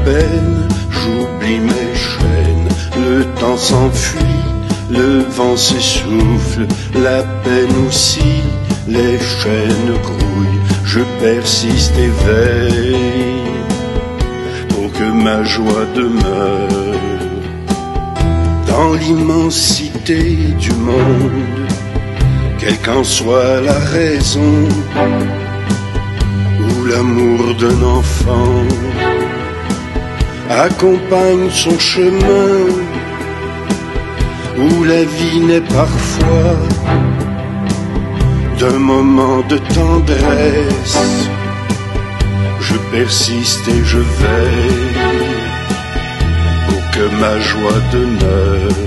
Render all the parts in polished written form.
peine, j'oublie mes chaînes. Le temps s'enfuit, le vent s'essouffle, la peine aussi, les chaînes grouillent. Je persiste et veille pour que ma joie demeure dans l'immensité du monde, quelle qu'en soit la raison ou l'amour d'un enfant accompagne son chemin, où la vie naît parfois d'un moment de tendresse. Je persiste et je veille pour que ma joie demeure.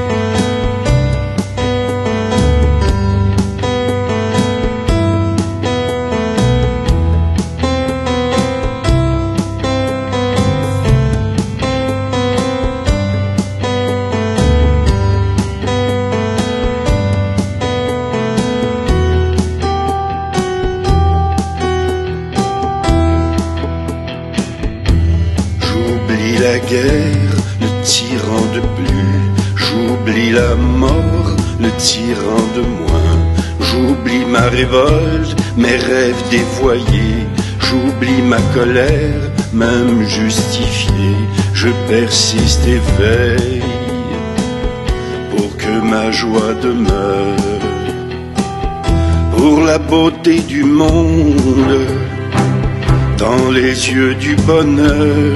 La guerre, le tyran de plus, j'oublie la mort, le tyran de moins, j'oublie ma révolte, mes rêves dévoyés, j'oublie ma colère, même justifiée, je persiste et veille pour que ma joie demeure, pour la beauté du monde, dans les yeux du bonheur,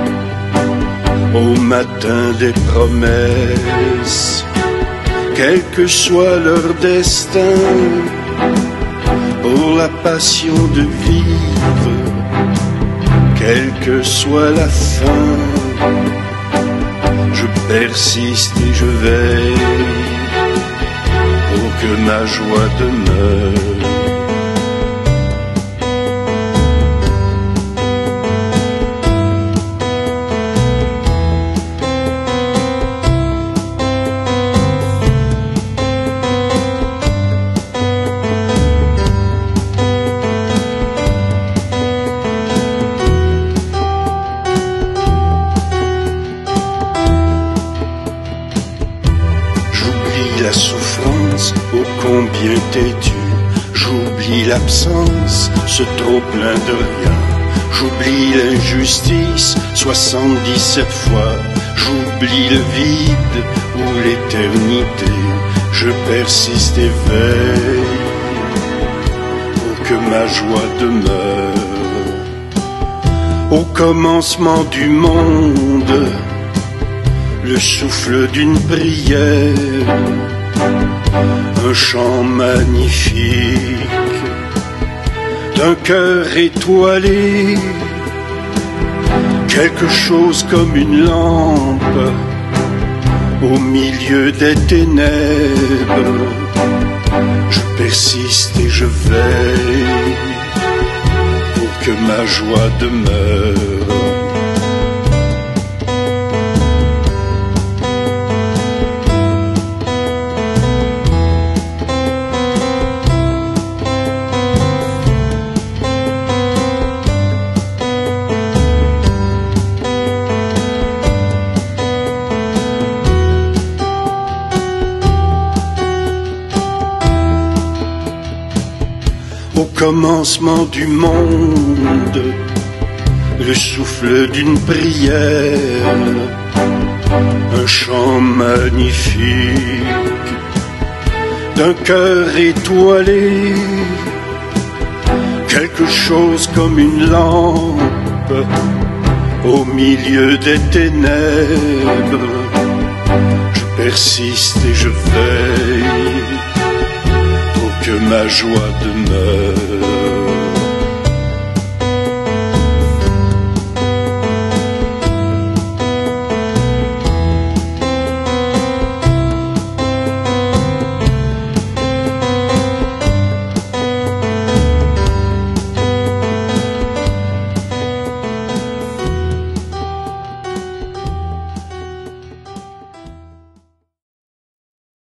au matin des promesses, quel que soit leur destin, pour la passion de vivre, quelle que soit la fin, je persiste et je veille pour que ma joie demeure. La souffrance, ô combien têtue, j'oublie l'absence, ce trop-plein de rien, j'oublie l'injustice 77 fois, j'oublie le vide ou l'éternité, je persiste et veille pour que ma joie demeure. Au commencement du monde, le souffle d'une prière, un chant magnifique d'un cœur étoilé, quelque chose comme une lampe au milieu des ténèbres. Je persiste et je veille pour que ma joie demeure. Au commencement du monde, le souffle d'une prière, un chant magnifique d'un cœur étoilé, quelque chose comme une lampe au milieu des ténèbres. Je persiste et je veille que ma joie demeure.